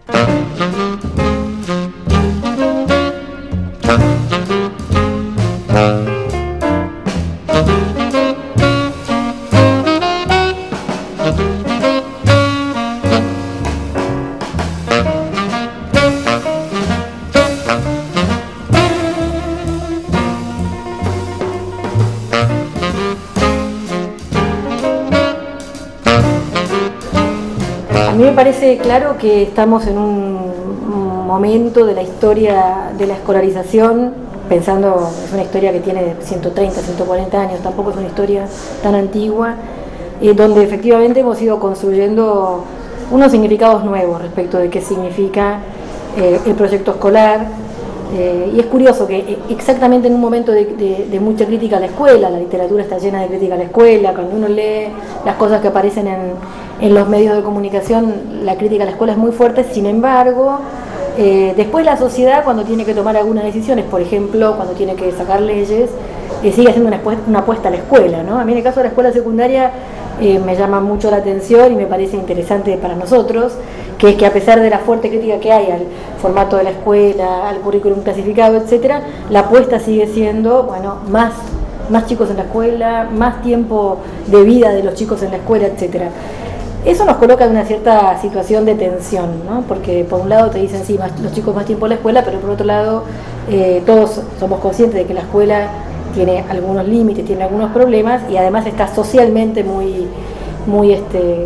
A mí me parece claro que estamos en un momento de la historia de la escolarización, pensando, es una historia que tiene 130, 140 años, tampoco es una historia tan antigua, donde efectivamente hemos ido construyendo unos significados nuevos respecto de qué significa el proyecto escolar. Y es curioso que exactamente en un momento de mucha crítica a la escuela, la literatura está llena de crítica a la escuela, cuando uno lee las cosas que aparecen en los medios de comunicación, la crítica a la escuela es muy fuerte. Sin embargo, después la sociedad, cuando tiene que tomar algunas decisiones, por ejemplo, cuando tiene que sacar leyes, sigue haciendo una apuesta a la escuela, ¿no? A mí en el caso de la escuela secundaria me llama mucho la atención y me parece interesante para nosotros, que es que a pesar de la fuerte crítica que hay al formato de la escuela, al currículum clasificado, etcétera, la apuesta sigue siendo, bueno, más chicos en la escuela, más tiempo de vida de los chicos en la escuela, etcétera. Eso nos coloca en una cierta situación de tensión, ¿no? Porque por un lado te dicen sí, los chicos más tiempo en la escuela, pero por otro lado todos somos conscientes de que la escuela tiene algunos límites, tiene algunos problemas y además está socialmente muy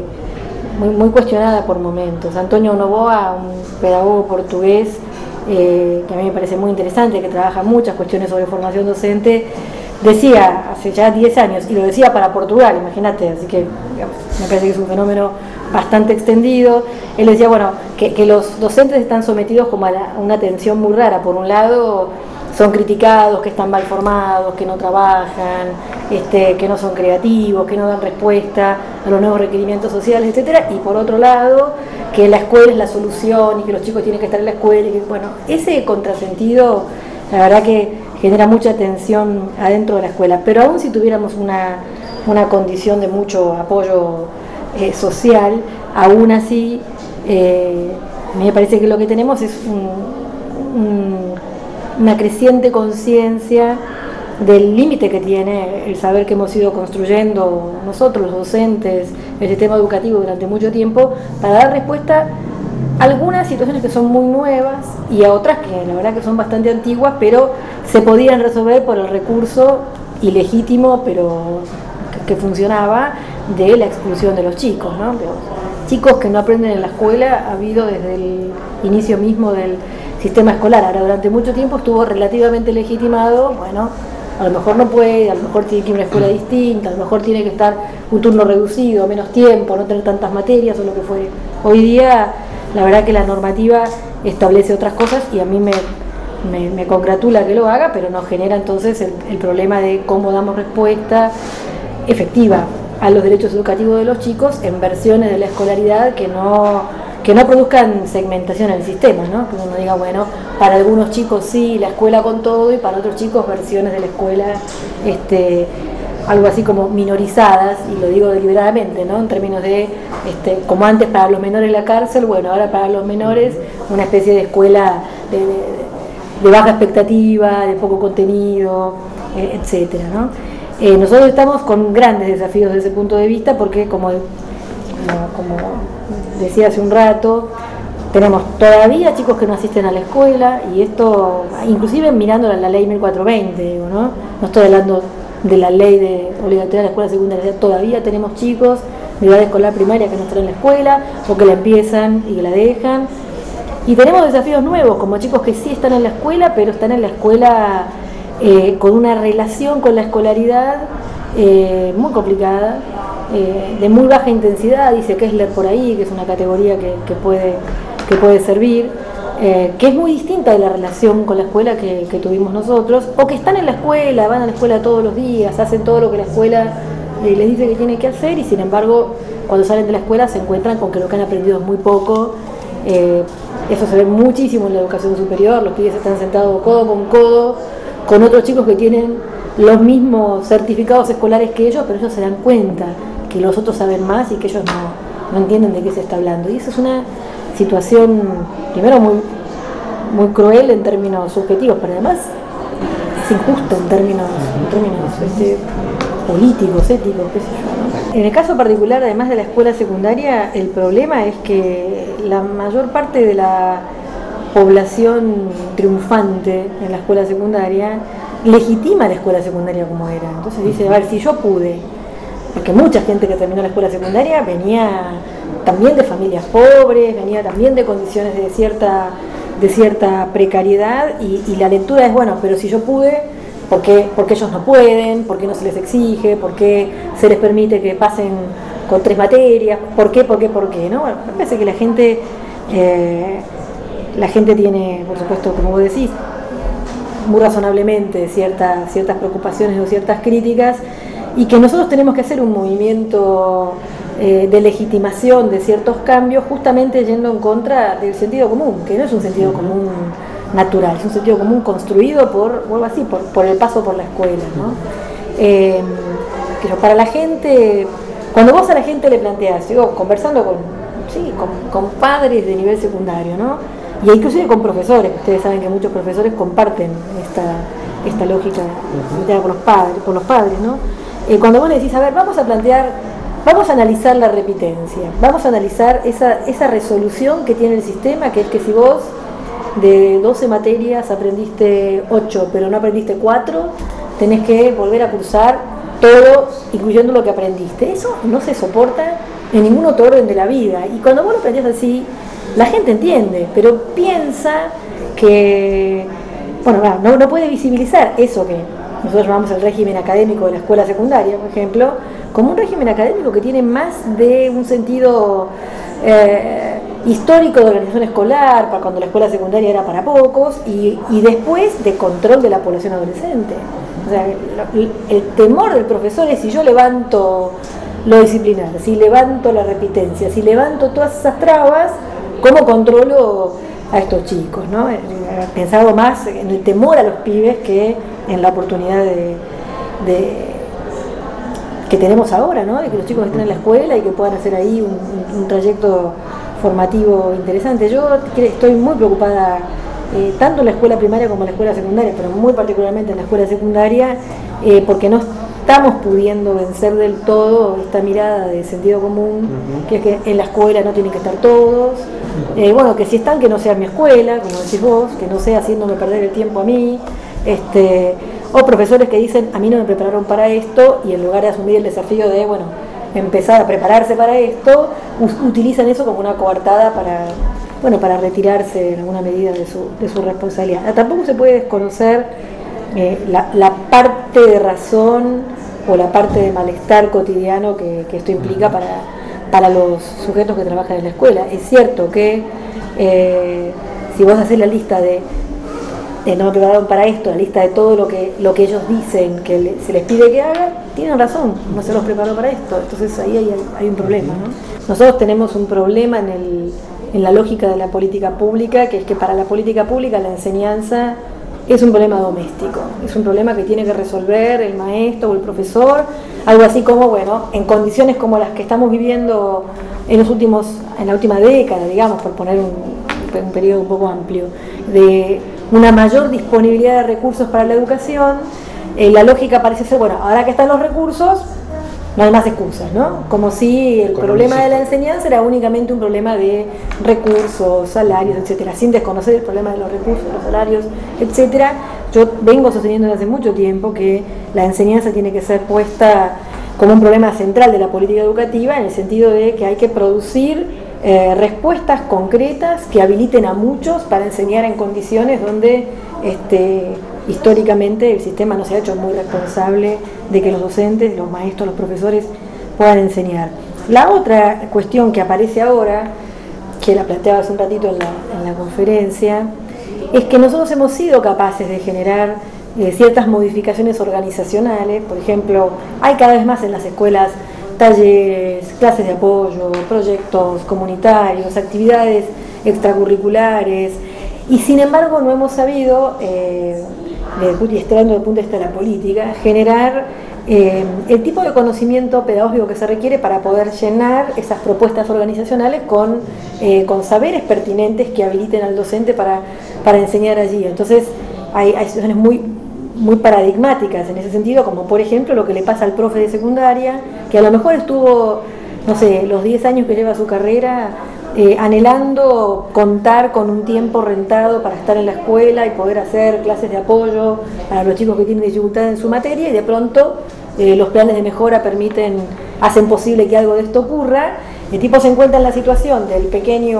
cuestionada por momentos. Antonio Novoa, un pedagogo portugués que a mí me parece muy interesante, que trabaja muchas cuestiones sobre formación docente, decía hace ya 10 años, y lo decía para Portugal, imagínate, así que digamos, me parece que es un fenómeno bastante extendido. Él decía, bueno, que los docentes están sometidos como a una tensión muy rara. Por un lado, son criticados, que están mal formados, que no trabajan, que no son creativos, que no dan respuesta a los nuevos requerimientos sociales, etcétera. Y por otro lado, que la escuela es la solución y que los chicos tienen que estar en la escuela. Y que, bueno, ese contrasentido, la verdad que genera mucha tensión adentro de la escuela. Pero aún si tuviéramos una condición de mucho apoyo social, aún así, a mí me parece que lo que tenemos es una creciente conciencia del límite que tiene el saber que hemos ido construyendo nosotros, los docentes, el sistema educativo durante mucho tiempo, para dar respuesta a algunas situaciones que son muy nuevas y a otras que la verdad que son bastante antiguas, pero se podían resolver por el recurso ilegítimo, pero que funcionaba, de la exclusión de los chicos, ¿no? Chicos que no aprenden en la escuela ha habido desde el inicio mismo del sistema escolar. Ahora, durante mucho tiempo estuvo relativamente legitimado, bueno, a lo mejor no puede, a lo mejor tiene que ir a una escuela distinta, a lo mejor tiene que estar un turno reducido, menos tiempo, no tener tantas materias o lo que fuere. Hoy día, la verdad que la normativa establece otras cosas y a mí me congratula que lo haga, pero nos genera entonces el problema de cómo damos respuesta efectiva a los derechos educativos de los chicos en versiones de la escolaridad que no produzcan segmentación en el sistema, ¿no? Que uno diga, bueno, para algunos chicos sí, la escuela con todo, y para otros chicos versiones de la escuela, algo así como minorizadas, y lo digo deliberadamente, ¿no? En términos de, como antes para los menores la cárcel, bueno, ahora para los menores una especie de escuela de baja expectativa, de poco contenido, etcétera, ¿no? Nosotros estamos con grandes desafíos desde ese punto de vista porque, como decía hace un rato, tenemos todavía chicos que no asisten a la escuela, y esto, inclusive mirando la ley 1420, digo, ¿no? No estoy hablando de la ley de obligatoria de la escuela secundaria, todavía tenemos chicos de edad escolar primaria que no están en la escuela, o que la empiezan y que la dejan. Y tenemos desafíos nuevos, como chicos que sí están en la escuela, pero están en la escuela con una relación con la escolaridad muy complicada, de muy baja intensidad. Dice Kessler por ahí, que es una categoría que puede servir, que es muy distinta de la relación con la escuela que tuvimos nosotros, o que están en la escuela, van a la escuela todos los días, hacen todo lo que la escuela les dice que tienen que hacer, y sin embargo cuando salen de la escuela se encuentran con que lo que han aprendido es muy poco. Eso se ve muchísimo en la educación superior. Los pibes están sentados codo con codo con otros chicos que tienen los mismos certificados escolares que ellos, pero ellos se dan cuenta que los otros saben más y que ellos no entienden de qué se está hablando. Y eso es una situación, primero muy cruel en términos subjetivos, pero además es injusto en términos políticos, éticos, qué sé yo, ¿no? En el caso particular, además de la escuela secundaria, el problema es que la mayor parte de la población triunfante en la escuela secundaria legitima la escuela secundaria como era. Entonces dice, a ver, si yo pude, porque mucha gente que terminó la escuela secundaria venía también de familias pobres, venía también de condiciones de cierta precariedad, y la lectura es, bueno, pero si yo pude, ¿por qué ellos no pueden? ¿Por qué no se les exige? ¿Por qué se les permite que pasen con 3 materias? ¿Por qué? ¿No? Bueno, me parece que la gente tiene, por supuesto, como vos decís, muy razonablemente ciertas preocupaciones o ciertas críticas, y que nosotros tenemos que hacer un movimiento de legitimación de ciertos cambios, justamente yendo en contra del sentido común, que no es un sentido común natural, es un sentido común construido por el paso por la escuela, ¿no? Pero para la gente, cuando vos a la gente le planteás, digo, conversando con padres de nivel secundario, ¿no? Y inclusive con profesores, ustedes saben que muchos profesores comparten esta lógica por los padres, ¿no? Cuando vos le decís, a ver, vamos a analizar la repitencia, vamos a analizar esa resolución que tiene el sistema, que es que si vos de 12 materias aprendiste 8, pero no aprendiste 4, tenés que volver a cursar todo, incluyendo lo que aprendiste. Eso no se soporta en ningún otro orden de la vida. Y cuando vos lo aprendés así, la gente entiende, pero piensa que, bueno, no puede visibilizar eso que nosotros llamamos el régimen académico de la escuela secundaria, por ejemplo, como un régimen académico que tiene más de un sentido histórico de organización escolar, para cuando la escuela secundaria era para pocos, y después de control de la población adolescente. O sea, el temor del profesor es: si yo levanto lo disciplinar, si levanto la repitencia, si levanto todas esas trabas, ¿cómo controlo a estos chicos, ¿no? Pensado más en el temor a los pibes que en la oportunidad que tenemos ahora, ¿no? De que los chicos estén en la escuela y que puedan hacer ahí un trayecto formativo interesante. Yo estoy muy preocupada, tanto en la escuela primaria como en la escuela secundaria, pero muy particularmente en la escuela secundaria, porque no estamos pudiendo vencer del todo esta mirada de sentido común, que es que en la escuela no tienen que estar todos, bueno, que si están, que no sea mi escuela, como decís vos, que no sea haciéndome perder el tiempo a mí, o profesores que dicen, a mí no me prepararon para esto, y en lugar de asumir el desafío de, bueno, empezar a prepararse para esto, utilizan eso como una coartada para retirarse en alguna medida de su responsabilidad. Tampoco se puede desconocer la parte de razón o la parte de malestar cotidiano que esto implica para los sujetos que trabajan en la escuela. Es cierto que si vos haces la lista de no me prepararon para esto, la lista de todo lo que ellos dicen que se les pide que hagan, tienen razón, no se los preparó para esto. Entonces ahí hay un problema, ¿no? Nosotros tenemos un problema en la lógica de la política pública, que es que para la política pública la enseñanza es un problema doméstico, es un problema que tiene que resolver el maestro o el profesor, algo así como, bueno, en condiciones como las que estamos viviendo en la última década, digamos, por poner un periodo un poco amplio, de una mayor disponibilidad de recursos para la educación, la lógica parece ser, bueno, ahora que están los recursos, no hay más excusas, ¿no? Como si el problema de la enseñanza era únicamente un problema de recursos, salarios, etcétera, sin desconocer el problema de los recursos, los salarios, etcétera. Yo vengo sosteniendo desde hace mucho tiempo que la enseñanza tiene que ser puesta como un problema central de la política educativa, en el sentido de que hay que producir respuestas concretas que habiliten a muchos para enseñar en condiciones donde históricamente el sistema no se ha hecho muy responsable de que los docentes, los maestros, los profesores puedan enseñar. La otra cuestión que aparece ahora, que la planteaba hace un ratito en la conferencia, es que nosotros hemos sido capaces de generar ciertas modificaciones organizacionales. Por ejemplo, hay cada vez más en las escuelas talleres, clases de apoyo, proyectos comunitarios, actividades extracurriculares, y sin embargo no hemos sabido, estudiando desde el punto de vista de la política, generar el tipo de conocimiento pedagógico que se requiere para poder llenar esas propuestas organizacionales con saberes pertinentes que habiliten al docente para enseñar allí. Entonces hay situaciones muy paradigmáticas en ese sentido, como por ejemplo lo que le pasa al profe de secundaria, que a lo mejor estuvo, no sé, los 10 años que lleva su carrera anhelando contar con un tiempo rentado para estar en la escuela y poder hacer clases de apoyo para los chicos que tienen dificultades en su materia, y de pronto los planes de mejora hacen posible que algo de esto ocurra. El tipo se encuentra en la situación del pequeño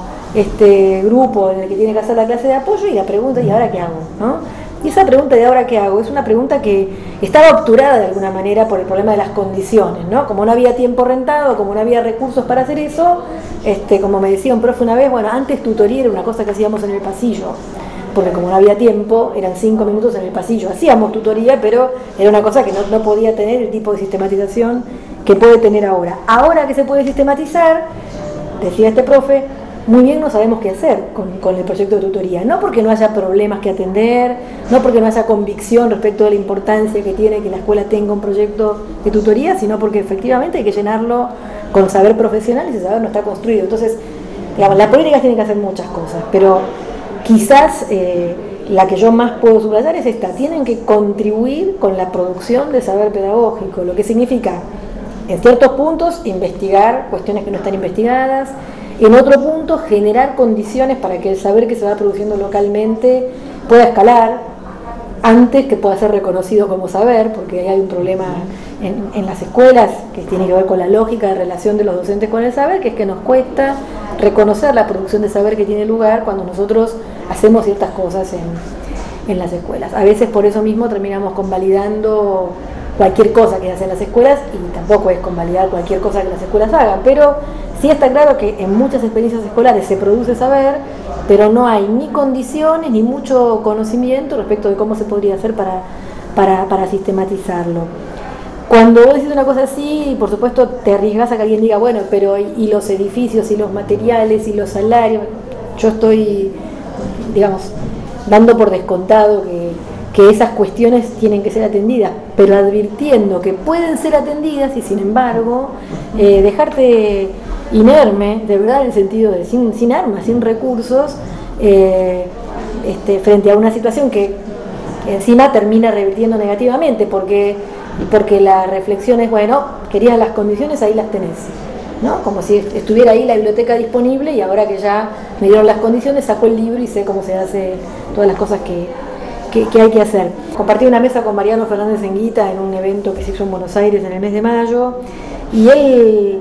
grupo en el que tiene que hacer la clase de apoyo y la pregunta, ¿y ahora qué hago? ¿No? Y esa pregunta de ahora qué hago es una pregunta que estaba obturada de alguna manera por el problema de las condiciones, ¿no? Como no había tiempo rentado, como no había recursos para hacer eso, como me decía un profe una vez, bueno, antes tutoría era una cosa que hacíamos en el pasillo, porque como no había tiempo, eran 5 minutos en el pasillo, hacíamos tutoría, pero era una cosa que no podía tener el tipo de sistematización que puede tener ahora. Ahora que se puede sistematizar, decía este profe, muy bien no sabemos qué hacer con el proyecto de tutoría, no porque no haya problemas que atender, no porque no haya convicción respecto de la importancia que tiene que la escuela tenga un proyecto de tutoría, sino porque efectivamente hay que llenarlo con saber profesional y ese saber no está construido. Entonces, digamos, la política tiene que hacer muchas cosas, pero quizás la que yo más puedo subrayar es esta: tienen que contribuir con la producción de saber pedagógico, lo que significa, en ciertos puntos, investigar cuestiones que no están investigadas, en otro punto, generar condiciones para que el saber que se va produciendo localmente pueda escalar antes que pueda ser reconocido como saber, porque ahí hay un problema en las escuelas que tiene que ver con la lógica de relación de los docentes con el saber, que es que nos cuesta reconocer la producción de saber que tiene lugar cuando nosotros hacemos ciertas cosas en las escuelas. A veces por eso mismo terminamos convalidando cualquier cosa que hacen las escuelas, y tampoco es convalidar cualquier cosa que las escuelas hagan, pero sí está claro que en muchas experiencias escolares se produce saber, pero no hay ni condiciones ni mucho conocimiento respecto de cómo se podría hacer para sistematizarlo. Cuando vos decís una cosa así, por supuesto te arriesgás a que alguien diga, bueno, pero ¿y los edificios, y los materiales, y los salarios? Yo estoy, digamos, dando por descontado que esas cuestiones tienen que ser atendidas, pero advirtiendo que pueden ser atendidas y sin embargo dejarte inerme, de verdad, en el sentido de sin armas, sin recursos, frente a una situación que encima termina revirtiendo negativamente, porque la reflexión es, bueno, querías las condiciones, ahí las tenés, ¿no? Como si estuviera ahí la biblioteca disponible y ahora que ya me dieron las condiciones, saco el libro y sé cómo se hace todas las cosas que hay que hacer. Compartí una mesa con Mariano Fernández Enguita en un evento que se hizo en Buenos Aires en el mes de mayo, y él,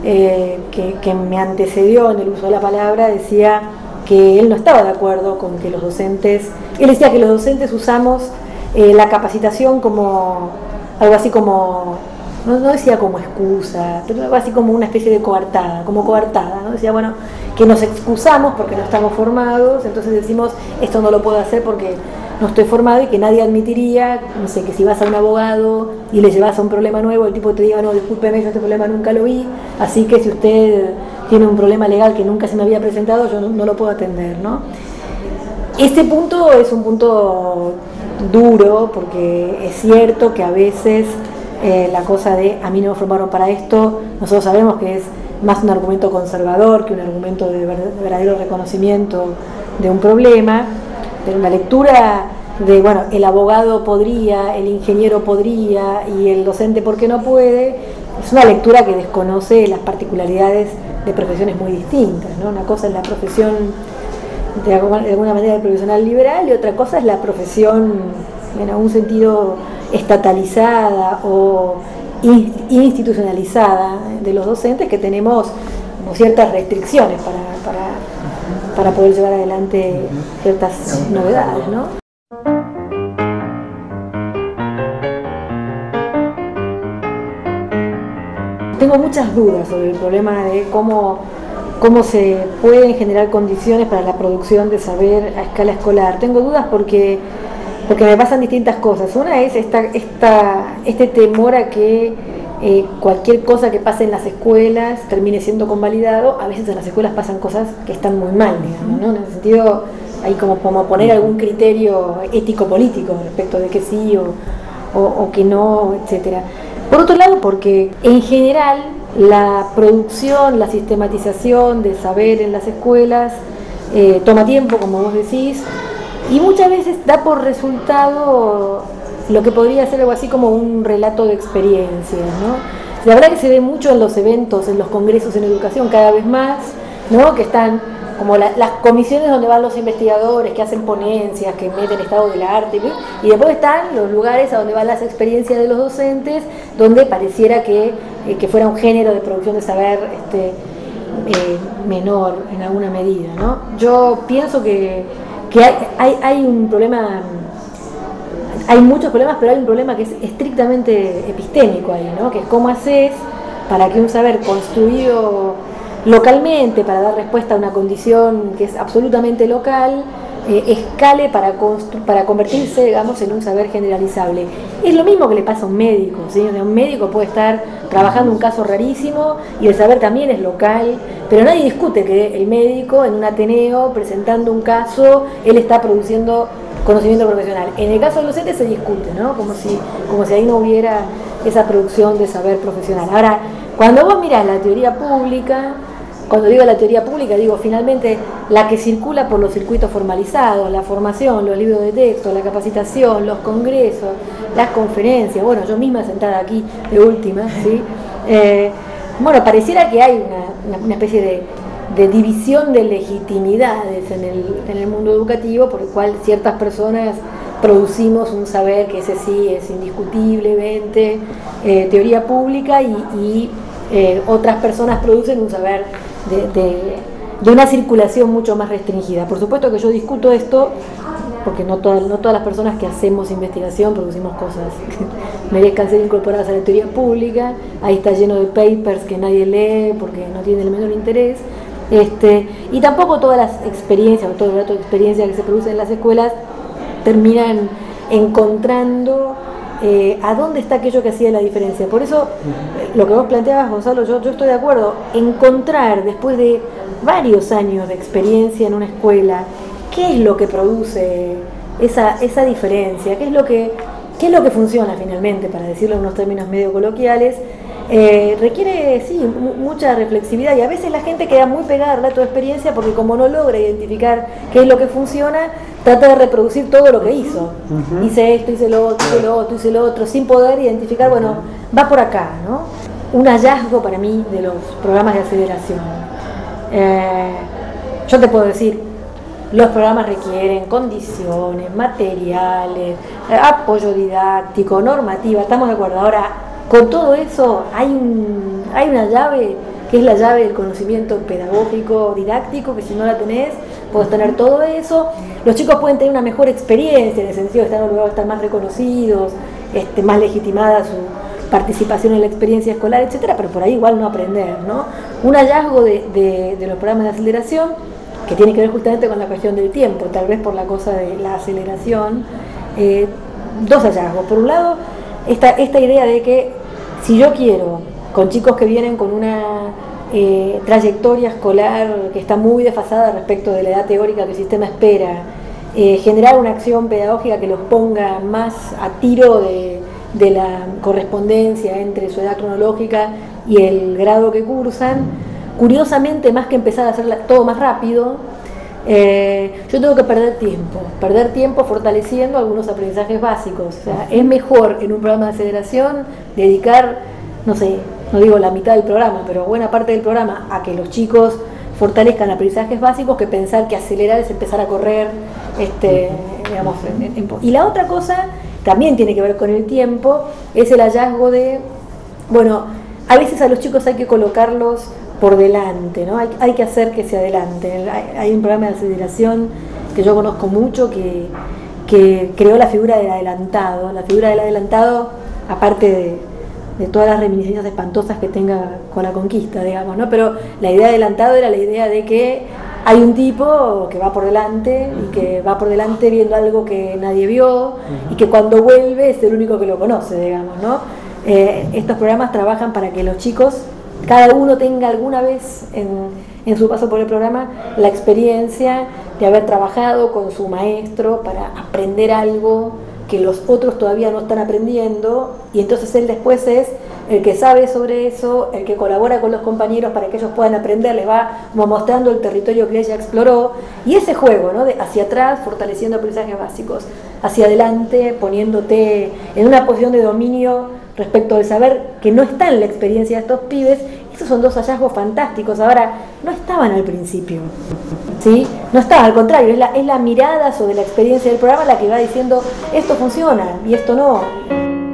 que me antecedió en el uso de la palabra, decía que él no estaba de acuerdo con que los docentes, él decía que los docentes usamos la capacitación como algo así como, no decía como excusa, pero algo así como una especie de coartada, ¿no? Decía, bueno, que nos excusamos porque no estamos formados, entonces decimos, esto no lo puedo hacer porque no estoy formado, y que nadie admitiría, no sé, que si vas a un abogado y le llevas a un problema nuevo, el tipo te diga, no, discúlpeme, yo este problema nunca lo vi, así que si usted tiene un problema legal que nunca se me había presentado, yo no lo puedo atender, ¿no? Este punto es un punto duro, porque es cierto que a veces la cosa de a mí no me formaron para esto, nosotros sabemos que es más un argumento conservador que un argumento de verdadero reconocimiento de un problema, pero la lectura de, bueno, el abogado podría, el ingeniero podría y el docente ¿por qué no puede? Es una lectura que desconoce las particularidades de profesiones muy distintas, ¿no? Una cosa es la profesión de alguna manera de profesional liberal, y otra cosa es la profesión en algún sentido estatalizada o institucionalizada de los docentes, que tenemos como ciertas restricciones para poder llevar adelante ciertas novedades, ¿no? Tengo muchas dudas sobre el problema de cómo se pueden generar condiciones para la producción de saber a escala escolar. Tengo dudas porque me pasan distintas cosas. Una es este temor a que cualquier cosa que pase en las escuelas termine siendo convalidado. A veces en las escuelas pasan cosas que están muy mal, digamos, ¿no? En ese sentido hay como poner algún criterio ético-político respecto de que sí o que no, etcétera. Por otro lado, porque en general la producción, la sistematización de saber en las escuelas toma tiempo, como vos decís, y muchas veces da por resultado lo que podría ser algo así como un relato de experiencias, ¿no? La verdad que se ve mucho en los eventos, en los congresos en educación cada vez más, ¿no? Que están como las comisiones donde van los investigadores, que hacen ponencias, que meten estado del arte, ¿sí? Y después están los lugares a donde van las experiencias de los docentes, donde pareciera que fuera un género de producción de saber menor en alguna medida, ¿no? Yo pienso que hay un problema. Hay muchos problemas, pero hay un problema que es estrictamente epistémico ahí, ¿no? Que es cómo haces para que un saber construido localmente, para dar respuesta a una condición que es absolutamente local, escale para convertirse, digamos, en un saber generalizable. Es lo mismo que le pasa a un médico, ¿sí? Un médico puede estar trabajando un caso rarísimo y el saber también es local, pero nadie discute que el médico en un ateneo presentando un caso, él está produciendo conocimiento profesional. En el caso de los docentes se discute, ¿no? Como si ahí no hubiera esa producción de saber profesional. Ahora, cuando vos mirás la teoría pública, cuando digo la teoría pública, digo finalmente la que circula por los circuitos formalizados, la formación, los libros de texto, la capacitación, los congresos, las conferencias, bueno, yo misma sentada aquí de última, ¿sí? Bueno, pareciera que hay una especie de división de legitimidades en el mundo educativo, por el cual ciertas personas producimos un saber que ese sí es indiscutiblemente teoría pública y otras personas producen un saber de una circulación mucho más restringida. Por supuesto que yo discuto esto porque no todas las personas que hacemos investigación producimos cosas que merezcan ser incorporadas a la teoría pública. Ahí está lleno de papers que nadie lee porque no tiene el menor interés. Y tampoco todas las experiencias o todo el relato de experiencia que se produce en las escuelas terminan encontrando a dónde está aquello que hacía la diferencia. Por eso, lo que vos planteabas, Gonzalo, yo estoy de acuerdo. Encontrar, después de varios años de experiencia en una escuela, qué es lo que produce esa diferencia, qué es lo que funciona finalmente, para decirlo en unos términos medio coloquiales. Requiere, sí, mucha reflexividad, y a veces la gente queda muy pegada al relato de experiencia porque como no logra identificar qué es lo que funciona, trata de reproducir todo lo que hizo. Hice esto, hice lo otro, hice lo otro, sin poder identificar, bueno, va por acá, ¿no? Un hallazgo para mí de los programas de aceleración. Yo te puedo decir, los programas requieren condiciones, materiales, apoyo didáctico, normativa, estamos de acuerdo. Ahora, con todo eso hay una llave que es la llave del conocimiento pedagógico, didáctico, que si no la tenés, podés tener todo eso. Los chicos pueden tener una mejor experiencia, en el sentido de estar en un lugar, estar más reconocidos, más legitimada su participación en la experiencia escolar, etcétera, pero por ahí igual no aprender, ¿no? Un hallazgo de los programas de aceleración, que tiene que ver justamente con la cuestión del tiempo, tal vez por la cosa de la aceleración, dos hallazgos. Por un lado, esta idea de que si yo quiero, con chicos que vienen con una trayectoria escolar que está muy desfasada respecto de la edad teórica que el sistema espera, generar una acción pedagógica que los ponga más a tiro de la correspondencia entre su edad cronológica y el grado que cursan, curiosamente, más que empezar a hacer todo más rápido, yo tengo que perder tiempo fortaleciendo algunos aprendizajes básicos. O sea, es mejor en un programa de aceleración dedicar, no sé, no digo la mitad del programa, pero buena parte del programa a que los chicos fortalezcan aprendizajes básicos, que pensar que acelerar es empezar a correr, digamos, y la otra cosa también tiene que ver con el tiempo, es el hallazgo de, bueno, a veces a los chicos hay que colocarlos por delante, ¿no? Hay que hacer que se adelanten. Hay un programa de aceleración que yo conozco mucho que creó la figura del adelantado. La figura del adelantado, aparte de todas las reminiscencias espantosas que tenga con la conquista, digamos, ¿no? Pero la idea de adelantado era la idea de que hay un tipo que va por delante y que va por delante viendo algo que nadie vio y que cuando vuelve es el único que lo conoce, digamos, ¿no? Estos programas trabajan para que los chicos, cada uno tenga alguna vez en su paso por el programa la experiencia de haber trabajado con su maestro para aprender algo que los otros todavía no están aprendiendo, y entonces él después es el que sabe sobre eso, el que colabora con los compañeros para que ellos puedan aprender, les va como mostrando el territorio que ella exploró, y ese juego, ¿no? De hacia atrás, fortaleciendo aprendizajes básicos, hacia adelante, poniéndote en una posición de dominio respecto del saber que no está en la experiencia de estos pibes. Esos son dos hallazgos fantásticos. Ahora, no estaban al principio, ¿sí? No estaban, al contrario, es la mirada sobre la experiencia del programa la que va diciendo esto funciona y esto no.